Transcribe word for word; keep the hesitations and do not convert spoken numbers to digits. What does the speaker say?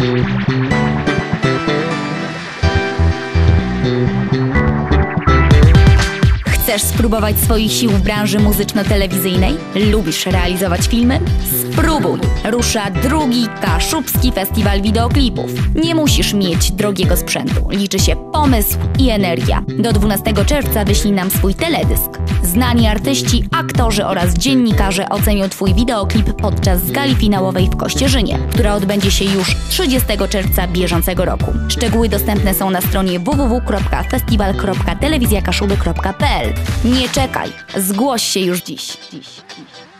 Chcesz spróbować swoich sił w branży muzyczno-telewizyjnej? Lubisz realizować filmy? Spróbuj! Rusza drugi Kaszubski Festiwal Wideoklipów. Nie musisz mieć drogiego sprzętu. Liczy się pomysł i energia. Do dwunastego czerwca wyślij nam swój teledysk. Znani artyści, aktorzy oraz dziennikarze ocenią Twój wideoklip podczas gali finałowej w Kościerzynie, która odbędzie się już trzydziestego czerwca bieżącego roku. Szczegóły dostępne są na stronie w w w kropka festiwal kropka telewizja kaszuby kropka p l. Nie czekaj, zgłoś się już dziś. dziś, dziś.